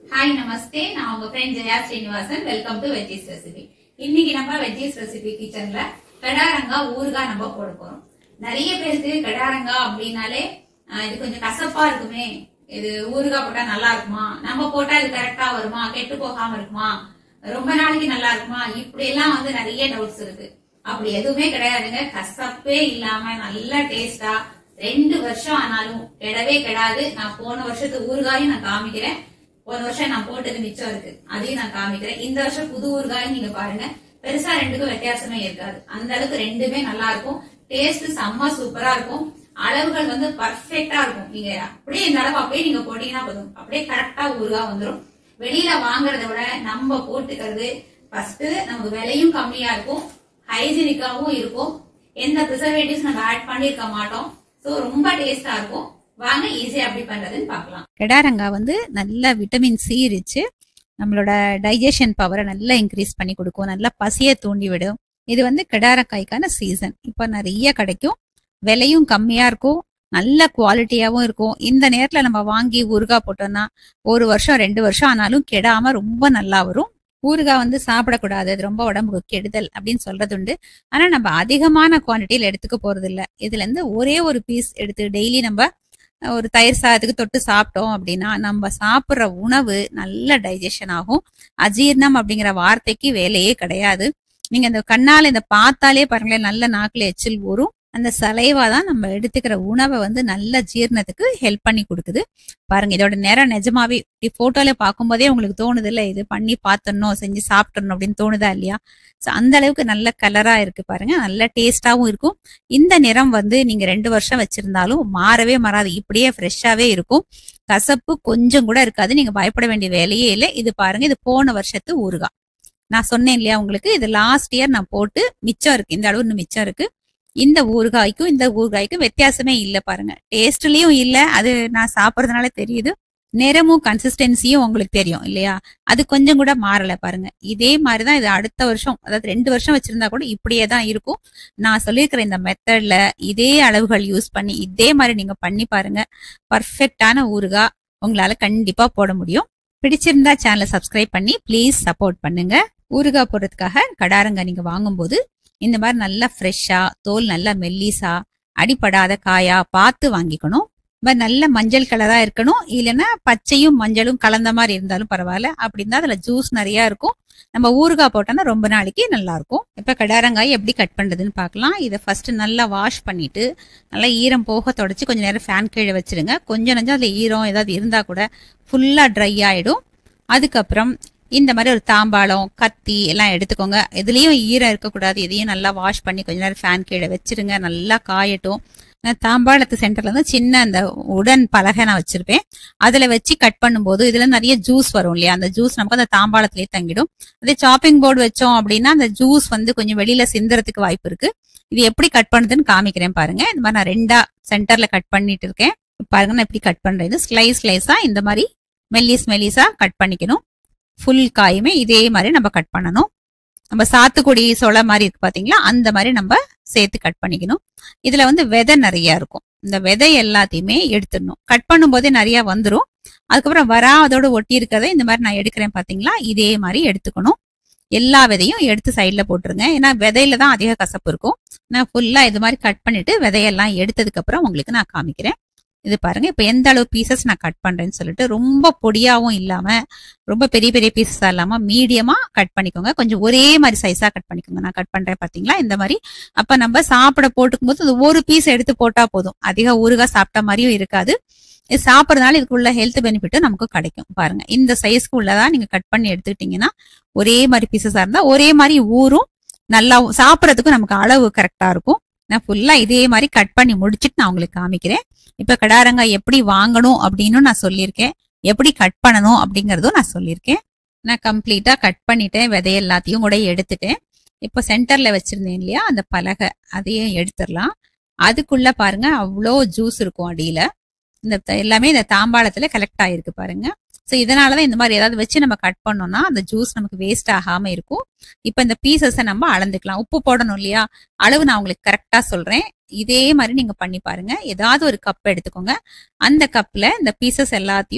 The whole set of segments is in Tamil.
Hi, Namaste. நான் உங்க friend Jaya Srinivasan. Welcome to Veggies Recipe. இன்னைக்கு நம்ம Veggies Recipe கிச்சன்ல கிடாரங்கா ஊறுகாய் நம்ம போட போறோம். நிறைய பேருக்கு கிடாரங்கா அப்படினாலே இது கொஞ்சம் கசப்பா இருக்குமே, இது ஊறுகாய் போட்டா நல்லா இருக்குமா, நம்ம போட்டா இது கரெக்டா வருமா, கெட்டு போகாம இருக்குமா, ரொம்ப நாளைக்கு நல்லா இருக்குமா, இப்படி எல்லாம் நிறைய டவுட்ஸ் இருக்கு. அப்படி எதுவுமே கிடையாதுங்க. கசப்பே இல்லாம நல்ல டேஸ்டா 2 வருஷம் ஆனாலும் கெடவே கெடாது. நான் போன வருஷத்து ஊறுகாயும் நான் காமிக்கிறேன். ஒரு வருஷம் நான் போட்டது மிச்சம் இருக்கு, அதையும் நான் காமிக்கிறேன். இந்த வருஷம் புது ஊறுகாயும் நீங்க பாருங்க, பெருசா ரெண்டுக்கும் வித்தியாசமே இருக்காது. அந்த அளவுக்கு ரெண்டுமே நல்லா இருக்கும். டேஸ்ட் செம்ம சூப்பரா இருக்கும். அளவுகள் பர்ஃபெக்டா இருக்கும். நீங்க அப்படியே இந்த அளவு அப்படியே நீங்க போட்டீங்கன்னா போதும், அப்படியே கரெக்டா ஊறுகாய் வந்துடும். வெளியில வாங்குறத விட நம்ம போட்டுக்கிறது ஃபர்ஸ்ட் நமக்கு விலையும் கம்மியா இருக்கும், ஹைஜீனிக்காவும் இருக்கும். எந்த ப்ரிசர்வேட்டிவ்ஸ் நம்ம ஆட் பண்ணிருக்க மாட்டோம். சோ ரொம்ப டேஸ்டா இருக்கும். வாங்க ஈஸியா எப்படி பண்றதுன்னு பார்க்கலாம். கிடாரங்காய் நல்ல விட்டமின் சி ரிச்சு, நம்மளோட டைஜஷன் பவரை நல்லா இன்க்ரீஸ் பண்ணி கொடுக்கும், நல்லா பசியை தூண்டி விடும். இது கிடாரங்காய்க்கான சீசன். இப்ப நிறைய கிடைக்கும், விலையும் கம்மியா இருக்கும், நல்ல குவாலிட்டியாவும் இருக்கும். இந்த நேரத்துல நம்ம வாங்கி ஊறுகாய் போட்டோம்னா 1 வருஷம் 2 வருஷம் ஆனாலும் கெடாம ரொம்ப நல்லா வரும். ஊறுகாய் சாப்பிடக்கூடாது, அது ரொம்ப உடம்புக்கு கெடுதல் அப்படின்னு சொல்றது உண்டு. ஆனா நம்ம அதிகமான குவான்டிட்டியில எடுத்துக்க போறது இல்ல. இதுல இருந்து ஒரே ஒரு பீஸ் எடுத்து டெய்லி நம்ம ஒரு தயிர் சாதத்துக்கு தொட்டு சாப்பிட்டோம் அப்படின்னா நம்ம சாப்பிட்ற உணவு நல்ல டைஜஷன் ஆகும். அஜீர்ணம் அப்படிங்கிற வார்த்தைக்கு வேலையே கிடையாது. நீங்க இந்த கண்ணால இந்த பார்த்தாலே பாருங்களேன், நல்ல நாக்குல எச்சில் ஊறும். அந்த சலைவா தான் நம்ம எடுத்துக்கிற உணவை நல்ல ஜீரணத்துக்கு ஹெல்ப் பண்ணி கொடுக்குது. பாருங்க, இதோட நேரம் நிஜமாவே போட்டோல பார்க்கும்போதே உங்களுக்கு தோணுது இல்ல, இது பண்ணி பார்த்தணும், செஞ்சு சாப்பிட்டணும் அப்படின்னு தோணுதா இல்லையா? சோ அந்த அளவுக்கு நல்ல கலரா இருக்கு பாருங்க, நல்ல டேஸ்டாவும் இருக்கும். இந்த நிறம் நீங்க 2 வருஷம் வச்சிருந்தாலும் மாறவே மாறாது, இப்படியே ஃப்ரெஷ்ஷாவே இருக்கும். கசப்பு கொஞ்சம் கூட இருக்காது, நீங்க பயப்பட வேண்டிய வேலையே இல்லை. இது பாருங்க, இது போன வருஷத்து ஊறுகாய். நான் சொன்னேன் இல்லையா உங்களுக்கு, இது லாஸ்ட் இயர் நான் போட்டு மிச்சம் இருக்கு, இந்த அளவு இன்னும் மிச்சம் இருக்கு. இந்த ஊறுகாய்க்கும் இந்த ஊறுகாய்க்கும் வித்தியாசமே இல்ல பாருங்க. டேஸ்ட்லயும் இல்ல, அது நான் சாப்பிடறதுனால தெரியுது. நிறமும் கன்சிஸ்டன்சியும் உங்களுக்கு தெரியும் இல்லையா, அது கொஞ்சம் கூட மாறல பாருங்க. இதே மாதிரிதான் இது அடுத்த வருஷம், அதாவது 2 வருஷம் வச்சிருந்தா கூட இப்படியே தான் இருக்கும். நான் சொல்லியிருக்கிற இந்த மெத்தட்ல இதே அளவுகள் யூஸ் பண்ணி இதே மாதிரி நீங்க பண்ணி பாருங்க. பர்ஃபெக்டான ஊறுகாய் உங்களால கண்டிப்பா போட முடியும். பிடிச்சிருந்தா சேனலை சப்ஸ்கிரைப் பண்ணி ப்ளீஸ் சப்போர்ட் பண்ணுங்க. ஊறுகாய் போடுறதுக்காக கிடாரங்காய் நீங்க வாங்கும்போது இந்த மாதிரி நல்லா ஃப்ரெஷ்ஷா, தோல் நல்லா மெல்லிசா, அடிப்படாத காயா பார்த்து வாங்கிக்கணும். நல்ல மஞ்சள் கலரா இருக்கணும், இல்லைன்னா பச்சையும் மஞ்சளும் கலந்த மாதிரி இருந்தாலும் பரவாயில்ல. அப்படின்னா அதுல ஜூஸ் நிறைய இருக்கும். நம்ம ஊறுகாய் போட்டோம்னா ரொம்ப நாளைக்கு நல்லா இருக்கும். இப்ப கிடாரங்காய் எப்படி கட் பண்றதுன்னு பார்க்கலாம். இதை ஃபர்ஸ்ட் நல்லா வாஷ் பண்ணிட்டு நல்லா ஈரம் போக தொடச்சு கொஞ்சம் நேரம் ஃபேன் கீழே வச்சிருங்க. கொஞ்சம் நஞ்சம் அதுல ஈரம் ஏதாவது இருந்தா கூட ஃபுல்லா ட்ரை ஆயிடும். அதுக்கப்புறம் இந்த மாதிரி ஒரு தாம்பாளம், கத்தி எல்லாம் எடுத்துக்கோங்க. இதுலயும் ஈரம் இருக்கக்கூடாது. இதையும் நல்லா வாஷ் பண்ணி கொஞ்ச நேரம் ஃபேன் கீழே வச்சிருங்க, நல்லா காயட்டும். தாம்பாளத்து சென்டர்ல சின்ன அந்த உடன் பலகை நான் வச்சிருப்பேன், அதுல வச்சு கட் பண்ணும்போது இதுல நிறைய ஜூஸ் வரும் இல்லையா, அந்த ஜூஸ் நமக்கு அந்த தாம்பாளத்திலேயே தங்கிடும். அதே சாப்பிங் போர்டு வச்சோம் அப்படின்னா அந்த ஜூஸ் கொஞ்சம் வெளியில சிந்துறதுக்கு வாய்ப்பு இருக்கு. இது எப்படி கட் பண்ணுதுன்னு காமிக்கிறேன் பாருங்க. இந்த மாதிரி நான் 2ஆ சென்டர்ல கட் பண்ணிட்டு இருக்கேன் பாருங்க. நான் எப்படி கட் பண்றேன், இது ஸ்லைஸா இந்த மாதிரி மெல்லிஸா கட் பண்ணிக்கணும். ஃபுல் காயுமே இதே மாதிரி நம்ம கட் பண்ணணும். நம்ம சாத்துக்குடி சொலை மாதிரி இருக்கு பாத்தீங்களா, அந்த மாதிரி நம்ம சேர்த்து கட் பண்ணிக்கணும். இதுல விதை நிறைய இருக்கும், இந்த விதை எல்லாத்தையுமே எடுத்துடணும். கட் பண்ணும் போதே நிறைய வந்துடும். அதுக்கப்புறம் அதோட ஒட்டி இருக்கிறத இந்த மாதிரி நான் எடுக்கிறேன் பாத்தீங்களா, இதே மாதிரி எடுத்துக்கணும். எல்லா விதையும் எடுத்து சைட்ல போட்டுருங்க, ஏன்னா விதையில தான் அதிக கசப்பு இருக்கும். நான் ஃபுல்லா இது மாதிரி கட் பண்ணிட்டு விதையெல்லாம் எடுத்ததுக்கு அப்புறம் உங்களுக்கு நான் காமிக்கிறேன். இது பாருங்க, இப்ப எந்த அளவு பீசஸ் நான் கட் பண்றேன்னு சொல்லிட்டு, ரொம்ப பொடியாவும் இல்லாம ரொம்ப பெரிய பெரிய பீசஸா இல்லாம மீடியமா கட் பண்ணிக்கோங்க. கொஞ்சம் ஒரே மாதிரி சைஸா கட் பண்ணிக்கோங்க. நான் கட் பண்றேன் பாத்தீங்களா இந்த மாதிரி. அப்ப நம்ம சாப்பிட போட்டுக்கும் போது ஒரு பீஸ் எடுத்து போட்டா போதும், அதிக ஊறுகாய் சாப்பிட்ட மாதிரியும் இருக்காது. இது சாப்பிடறதுனால இதுக்குள்ள ஹெல்த் பெனிஃபிட்டும் நமக்கு கிடைக்கும். பாருங்க, இந்த சைஸ்க்கு உள்ளதான் நீங்க கட் பண்ணி எடுத்துக்கிட்டீங்கன்னா ஒரே மாதிரி பீசஸா இருந்தா ஒரே மாதிரி ஊறும், நல்லா சாப்பிடறதுக்கும் நமக்கு அளவு கரெக்டா இருக்கும். நான் ஃபுல்லா இதே மாதிரி கட் பண்ணி முடிச்சுட்டு நான் உங்களுக்கு காமிக்கிறேன். இப்ப கிடாரங்காய் எப்படி வாங்கணும் அப்படின்னு நான் சொல்லியிருக்கேன், எப்படி கட் பண்ணணும் அப்படிங்கறதும் நான் சொல்லியிருக்கேன். நான் கம்ப்ளீட்டா கட் பண்ணிட்டேன், விதை எல்லாத்தையும் கூட எடுத்துட்டேன். இப்ப சென்டர்ல வச்சிருந்தேன் இல்லையா அந்த பலகை, அதையும் எடுத்துடலாம். அதுக்குள்ள பாருங்க அவ்வளோ ஜூஸ் இருக்கும் அடியில. இந்த எல்லாமே இந்த தாம்பாளத்துல கலெக்ட் ஆயிருக்கு பாருங்க. சோ இதனாலதான் இந்த மாதிரி ஏதாவது வச்சு நம்ம கட் பண்ணோம்னா அந்த ஜூஸ் நமக்கு வேஸ்ட் ஆகாம இருக்கும். இப்ப இந்த பீசஸை நம்ம அளந்துக்கலாம். உப்பு போடணும் இல்லையா, அளவு நான் உங்களுக்கு கரெக்டா சொல்றேன். இதே மாதிரி நீங்க பண்ணி பாருங்க. ஏதாவது ஒரு கப் எடுத்துக்கோங்க, அந்த கப்ல இந்த பீசஸ் எல்லாத்தையும்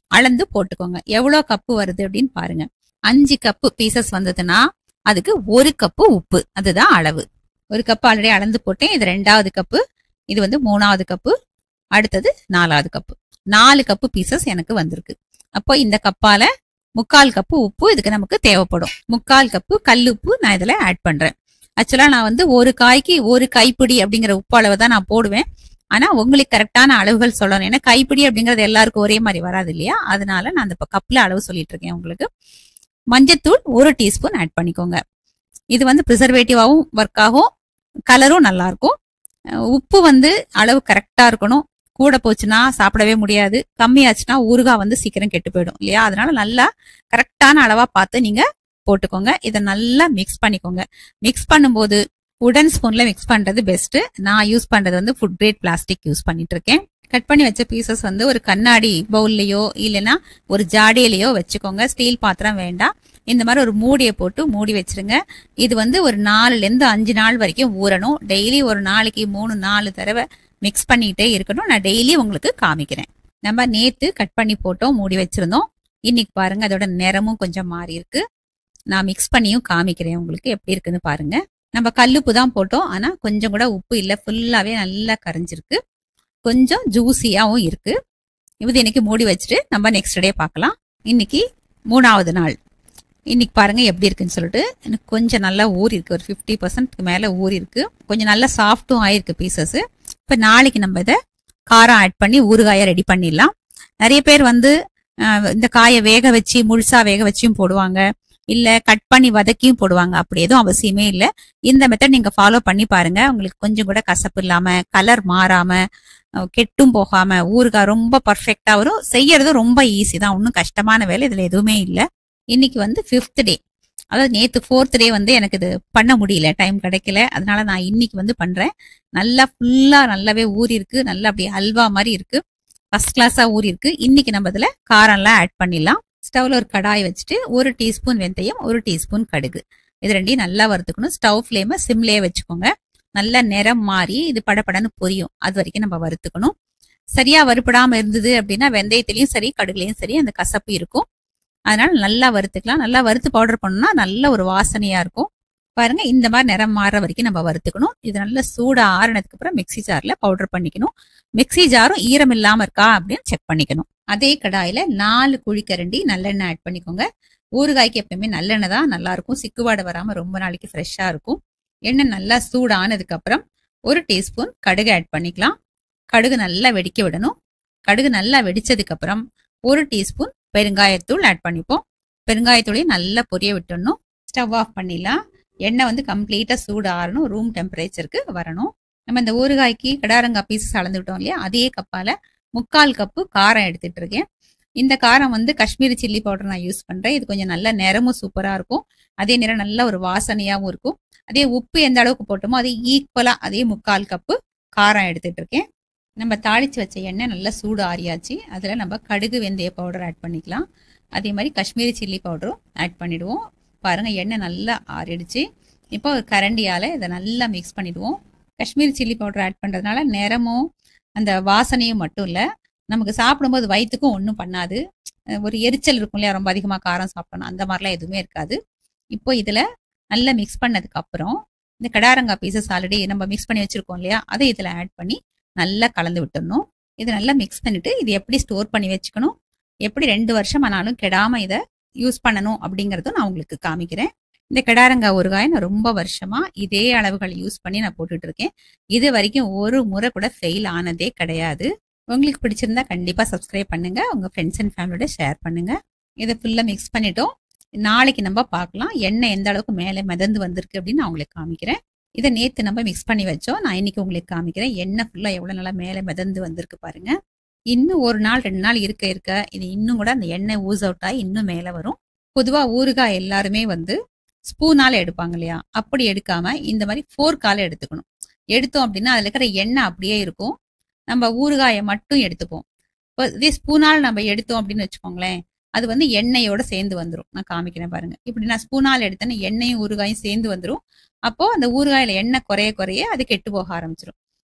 அளந்து போட்டுக்கோங்க. எவ்வளவு கப்பு வருது அப்படின்னு பாருங்க. 5 கப்பு பீசஸ் வந்ததுன்னா அதுக்கு 1 கப்பு உப்பு, அதுதான் அளவு. 1 கப்பு ஆல்ரெடி அளந்து போட்டேன். இது 2வது கப்பு, இது வந்து 3வது கப்பு, அடுத்தது 4வது கப்பு. 4 கப்பு பீசஸ் எனக்கு வந்திருக்கு. அப்போ இந்த கப்பால 3/4 கப்பு உப்பு இதுக்கு நமக்கு தேவைப்படும். 3/4 கப்பு கல்லுப்பு நான் இதுல ஆட் பண்றேன். ஆக்சுவலா நான் வந்து ஒரு காய்க்கு 1 கைப்பிடி அப்படிங்கிற உப்பு அளவு தான் நான் போடுவேன். ஆனா உங்களுக்கு கரெக்டான அளவுகள் சொல்லணும். ஏன்னா கைப்பிடி அப்படிங்கறது எல்லாருக்கும் ஒரே மாதிரி வராது இல்லையா? அதனால நான் அந்த கப்ல அளவு சொல்லிட்டு இருக்கேன் உங்களுக்கு. மஞ்சத்தூள் 1 டீஸ்பூன் ஆட் பண்ணிக்கோங்க. இது வந்து ப்ரிசர்வேட்டிவாவும் ஒர்க் ஆகும், கலரும் நல்லா இருக்கும். உப்பு வந்து அளவு கரெக்டா இருக்கணும். கூட போச்சுன்னா சாப்பிடவே முடியாது, கம்மியாச்சுன்னா ஊறுகாய் வந்து சீக்கிரம் கெட்டு போயிடும் இல்லையா? அதனால நல்லா கரெக்டான அளவா பார்த்து நீங்க போட்டுக்கோங்க. இதை நல்லா மிக்ஸ் பண்ணிக்கோங்க. மிக்ஸ் பண்ணும்போது உடன் ஸ்பூன்ல மிக்ஸ் பண்றது பெஸ்ட். நான் யூஸ் பண்றது வந்து ஃபுட் கிரேட் பிளாஸ்டிக் யூஸ் பண்ணிட்டு இருக்கேன். கட் பண்ணி வச்ச பீசஸ் வந்து ஒரு கண்ணாடி பவுல்லையோ இல்லைன்னா ஒரு ஜாடியிலையோ வச்சுக்கோங்க. ஸ்டீல் பாத்திரம் வேண்டாம். இந்த மாதிரி ஒரு மூடியை போட்டு மூடி வச்சிருங்க. இது வந்து ஒரு 4ல இருந்து 5 நாள் வரைக்கும் ஊறணும். டெய்லி ஒரு நாளைக்கு 3-4 தடவை மிக்ஸ் பண்ணிக்கிட்டே இருக்கணும். நான் டெய்லி உங்களுக்கு காமிக்கிறேன். நம்ம நேத்து கட் பண்ணி போட்டோம், மூடி வச்சிருந்தோம். இன்னைக்கு பாருங்க அதோட நிறமும் கொஞ்சம் மாறி இருக்கு. நான் மிக்ஸ் பண்ணியும் காமிக்கிறேன் உங்களுக்கு எப்படி இருக்குன்னு பாருங்க. நம்ம கல்லுப்பு தான் போட்டோம், ஆனா கொஞ்சம் கூட உப்பு இல்ல, ஃபுல்லாவே நல்லா கரைஞ்சிருக்கு. கொஞ்சம் ஜூசியாவும் இருக்கு. இது இன்னைக்கு மூடி வச்சுட்டு நம்ம நெக்ஸ்ட் டே பார்க்கலாம். இன்னைக்கு 3வது நாள். இன்னைக்கு பாருங்க எப்படி இருக்குன்னு சொல்லிட்டு. எனக்கு கொஞ்சம் நல்லா ஊறி இருக்கு, ஒரு 50% மேல ஊறி இருக்கு. கொஞ்சம் நல்லா சாஃப்டும் ஆயிருக்கு பீசஸ். இப்ப நாளைக்கு நம்ம இதை காரம் ஆட் பண்ணி ஊறுகாயை ரெடி பண்ணிடலாம். நிறைய பேர் வந்து இந்த காயை வேக வச்சு முழுசா வேக வச்சும் போடுவாங்க, இல்ல கட் பண்ணி வதக்கியும் போடுவாங்க. அப்படி எதுவும் அவசியமே இல்லை. இந்த மெத்தட் நீங்க ஃபாலோ பண்ணி பாருங்க. உங்களுக்கு கொஞ்சம் கூட கசப்பு இல்லாம, கலர் மாறாம, கெட்டும் போகாம ஊறுகாய் ரொம்ப பர்ஃபெக்டா வரும். செய்யறது ரொம்ப ஈஸி தான், ஒன்றும் கஷ்டமான வேலை இதுல எதுவுமே இல்லை. இன்னைக்கு வந்து 5th டே, அதாவது நேத்து 4th டே வந்து எனக்கு இது பண்ண முடியல, டைம் கிடைக்கல. அதனால நான் இன்னைக்கு வந்து பண்றேன். நல்லா ஃபுல்லா நல்லாவே ஊறி இருக்கு, நல்லா அப்படியே அல்வா மாதிரி இருக்கு, ஃபர்ஸ்ட் கிளாஸா ஊறி இருக்கு. இன்னைக்கு நம்ம இதுல காரம் எல்லாம் ஆட் பண்ணிடலாம். ஸ்டவ்ல ஒரு கடாய் வச்சுட்டு 1 டீஸ்பூன் வெந்தயம், 1 டீஸ்பூன் கடுகு, இது ரெண்டையும் நல்லா வறுத்துக்கணும். ஸ்டவ் ஃபிளேமை சிம்லயே வச்சுக்கோங்க. நல்லா நிறம் மாறி இது படப்படன்னு பொரியும், அது வரைக்கும் நம்ம வறுத்துக்கணும். சரியா வறுப்படாம இருந்தது அப்படின்னா வெந்தயத்திலயும் சரி கடுகுலையும் சரி அந்த கசப்பு இருக்கும். அதனால நல்லா வறுத்துக்கலாம். நல்லா வறுத்து பவுடர் பண்ணோம்னா நல்ல ஒரு வாசனையா இருக்கும். பாருங்க இந்த மாதிரி நிறம் மாற வரைக்கும் நம்ம வறுத்துக்கணும். இது நல்லா சூடா ஆறுனதுக்கு அப்புறம் மிக்ஸி ஜார்ல பவுடர் பண்ணிக்கணும். மிக்ஸி ஜாரும் ஈரம் இல்லாம இருக்கா அப்படின்னு செக் பண்ணிக்கணும். அதே கடாயில 4 குழிக்கரண்டி நல்லெண்ணெய் ஆட் பண்ணிக்கோங்க. ஊறுகாய்க்கு எப்பவுமே நல்லெண்ணெய் தான் நல்லா இருக்கும், சிக்குவாடை வராம ரொம்ப நாளைக்கு ஃப்ரெஷ்ஷா இருக்கும். எண்ணெய் நல்லா சூடானதுக்கு அப்புறம் 1 டீஸ்பூன் கடுகு ஆட் பண்ணிக்கலாம். கடுகு நல்லா வெடிக்க விடணும். கடுகு நல்லா வெடிச்சதுக்கு அப்புறம் 1 டீஸ்பூன் பெருங்காயத்தூள் ஆட் பண்ணிப்போம். பெருங்காயத்தூளையும் நல்லா பொரிய விட்டுடணும். ஸ்டவ் ஆஃப் பண்ணிடலாம். எண்ணெய் வந்து கம்ப்ளீட்டா சூடு ஆறணும், ரூம் டெம்பரேச்சருக்கு வரணும். நம்ம இந்த ஊறுகாய்க்கு கிடாரங்காய் பீசஸ் அளந்து விட்டோம் இல்லையா, அதே கப்பால 3/4 கப்பு காரம் எடுத்துட்டு இருக்கேன். இந்த காரம் வந்து காஷ்மீரி சில்லி பவுடர் நான் யூஸ் பண்றேன். இது கொஞ்சம் நல்ல நிறமும் சூப்பரா இருக்கும், அதே நேரம் நல்ல ஒரு வாசனையாவும் இருக்கும். அதே உப்பு எந்த அளவுக்கு போட்டோமோ அதே ஈக்குவலா அதே 3/4 கப்பு காரம் எடுத்துட்டு இருக்கேன். நம்ம தாளிச்சு வச்ச எண்ணெய் நல்லா சூடு ஆறியாச்சு. அதுல நம்ம கடுகு வெந்தய பவுடர் ஆட் பண்ணிக்கலாம். அதே மாதிரி காஷ்மீரி சில்லி பவுடரும் ஆட் பண்ணிடுவோம். பாருங்க எண்ணெய் நல்லா ஆறிடுச்சு. இப்போ ஒரு கரண்டியால இதை நல்லா மிக்ஸ் பண்ணிடுவோம். காஷ்மீரி சில்லி பவுடர் ஆட் பண்றதுனால நிறமும் அந்த வாசனையும் மட்டும் இல்ல, நமக்கு சாப்பிடும்போது வயிற்றுக்கும் ஒன்றும் பண்ணாது. ஒரு எரிச்சல் இருக்கும் இல்லையா, ரொம்ப அதிகமா காரம் சாப்பிடணும், அந்த மாதிரிலாம் எதுவுமே இருக்காது. இப்போ இதுல நல்லா மிக்ஸ் பண்ணதுக்கு அப்புறம் இந்த கிடாரங்காய் பீசஸ் ஆல்ரெடி நம்ம மிக்ஸ் பண்ணி வச்சிருக்கோம் இல்லையா, அதை இதுல ஆட் பண்ணி நல்லா கலந்து விட்டுடணும். இது நல்லா மிக்ஸ் பண்ணிட்டு இது எப்படி ஸ்டோர் பண்ணி வச்சுக்கணும், எப்படி 2 வருஷம் ஆனாலும் கெடாம இதை யூஸ் பண்ணணும் அப்படிங்கறதும் நான் உங்களுக்கு காமிக்கிறேன். இந்த கிடாரங்காய் ஊறுகாயை நான் ரொம்ப வருஷமா இதே அளவுகள் யூஸ் பண்ணி நான் போட்டுட்டு இருக்கேன். இது வரைக்கும் ஒரு முறை கூட ஃபெயில் ஆனதே கிடையாது. உங்களுக்கு பிடிச்சிருந்தா கண்டிப்பா சப்ஸ்கிரைப் பண்ணுங்க, உங்க ஃப்ரெண்ட்ஸ் அண்ட் ஃபேமிலியோட ஷேர் பண்ணுங்க. இதை ஃபுல்லா மிக்ஸ் பண்ணிட்டோம். நாளைக்கு நம்ம பார்க்கலாம் எண்ணெய் எந்த அளவுக்கு மேலே மிதந்து வந்திருக்கு அப்படின்னு நான் உங்களுக்கு காமிக்கிறேன். இதை நேத்து நம்ம மிக்ஸ் பண்ணி வச்சோம், நான் இன்னைக்கு உங்களுக்கு காமிக்கிறேன். எண்ணெய் ஃபுல்லா எவ்வளவு நல்லா மேலே மிதந்து வந்திருக்கு பாருங்க. இன்னும் 1 நாள் 2 நாள் இருக்க இருக்க இது இன்னும் கூட அந்த எண்ணெய் ஊஸ் அவுட் ஆகி இன்னும் மேலே வரும். பொதுவா ஊறுகாய் எல்லாருமே வந்து ஸ்பூனால எடுப்பாங்க இல்லையா, அப்படி எடுக்காம இந்த மாதிரி ஃபோர்க்கால எடுத்துக்கணும். எடுத்தோம் அப்படின்னா அதுல இருக்கிற எண்ணெய் அப்படியே இருக்கும், நம்ம ஊறுகாயை மட்டும் எடுத்துப்போம். இப்போ இதே ஸ்பூனால் நம்ம எடுத்தோம் அப்படின்னு வச்சுக்கோங்களேன், அது வந்து எண்ணெயோட சேர்ந்து வந்துடும். நான் காமிக்கிறேன் பாருங்க. இப்படி நான் ஸ்பூனால் எடுத்தேன்னா எண்ணெயும் ஊறுகாயும் சேர்ந்து வந்துடும். அப்போ அந்த ஊறுகாயில எண்ணெய் குறைய குறைய அது கெட்டு போக ஆரம்பிச்சிடும்.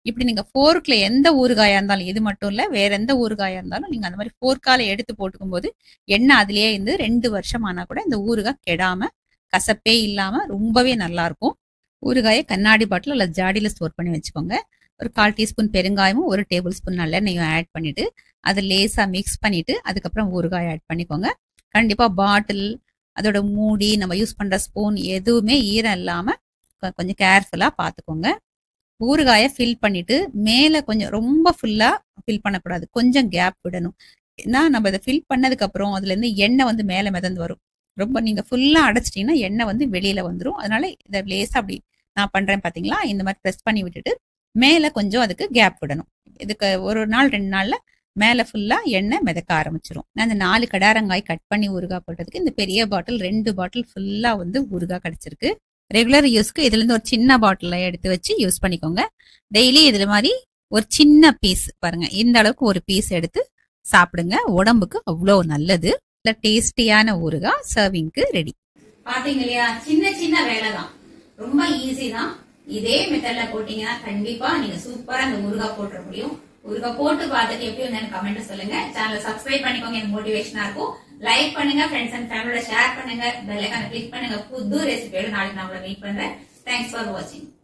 இப்படி நீங்க ஃபோர்க்ல எந்த ஊறுகாயா இருந்தாலும், இது மட்டும் இல்ல வேற எந்த ஊறுகாயா இருந்தாலும் நீங்க அந்த மாதிரி ஃபோர்க்கால எடுத்து போட்டுக்கும் போது எண்ணெய் அதுலயே இருந்து 2 வருஷம் ஆனா கூட இந்த ஊறுகாய் கெடாம கசப்பே இல்லாம ரொம்பவே நல்லா இருக்கும். ஊறுகாயை கண்ணாடி பாட்டில் அல்லது ஜாடியில ஸ்டோர் பண்ணி வச்சுக்கோங்க. ஒரு 1/4 டீஸ்பூன் பெருங்காயமும் 1 டேபிள் ஸ்பூன் நல்லெண்ணெயும் ஆட் பண்ணிட்டு அதை லேசா மிக்ஸ் பண்ணிட்டு அதுக்கப்புறம் ஊறுகாய் ஆட் பண்ணிக்கோங்க. கண்டிப்பா பாட்டில், அதோட மூடி, நம்ம யூஸ் பண்ற ஸ்பூன் எதுவுமே ஈரம் இல்லாம கொஞ்சம் கேர்ஃபுல்லா பாத்துக்கோங்க. ஊறுகாயை ஃபில் பண்ணிட்டு மேல கொஞ்சம் ரொம்ப ஃபுல்லா ஃபில் பண்ணக்கூடாது, கொஞ்சம் கேப் விடணும். ஏன்னா நம்ம இதை ஃபில் பண்ணதுக்கு அப்புறம் அதுல இருந்து எண்ணெய் வந்து மேல மிதந்து வரும். ரொம்ப நீங்க ஃபுல்லா அடைச்சிட்டீங்கன்னா எண்ணெய் வந்து வெளியில வந்துடும். அதனால இதை லேசா அப்படி நான் பண்றேன் பாத்தீங்களா, இந்த மாதிரி ப்ரெஸ் பண்ணி விட்டுட்டு மேல கொஞ்சம் அதுக்கு கேப் விடணும். இதுக்கு 1 நாள் 2 நாள்ல மேல ஃபுல்லா எண்ணெய் மிதக்க ஆரம்பிச்சிடும். நான் இந்த 4 கடாரங்காய் கட் பண்ணி ஊறுகாய் போட்டதுக்கு இந்த பெரிய பாட்டில் 2 பாட்டில் ஃபுல்லா வந்து ஊறுகாய் கிடைச்சிருக்கு. ரெகுலர் யூஸ்க்கு இதுல இருந்து ஒரு சின்ன பாட்டில எடுத்து வச்சு யூஸ் பண்ணிக்கோங்க. டெய்லி இதுல மாதிரி ஒரு சின்ன பீஸ் பாருங்க, இந்த அளவுக்கு ஒரு பீஸ் எடுத்து சாப்பிடுங்க, உடம்புக்கு அவ்வளோ நல்லது. டேஸ்டியான ஊறுகாய் சர்விங்க்கு ரெடி. பாத்தீங்க இல்லையா, சின்ன சின்ன வேலை தான், ரொம்ப ஈஸி தான். இதே மெத்தட்ல போட்டீங்கன்னா கண்டிப்பா நீங்க சூப்பரா இந்த ஊறுகாய் போட்டுற முடியும். ஊறுகாய் போட்டு பார்த்துட்டு எப்படி வந்து கமெண்ட் சொல்லுங்க. சேனலை சப்ஸ்கிரைப் பண்ணிக்கோங்க, எனக்கு மோட்டிவேஷனா இருக்கும். லைக் பண்ணுங்க, ஃப்ரெண்ட்ஸ் அண்ட் ஃபேமிலியோட ஷேர் பண்ணுங்க, பெல் ஐகானை கிளிக் பண்ணுங்க. புது ரெசிபியோட நாளைக்கு நான் உங்களை மீட் பண்றேன். தேங்க்ஸ் ஃபார் வாட்சிங்.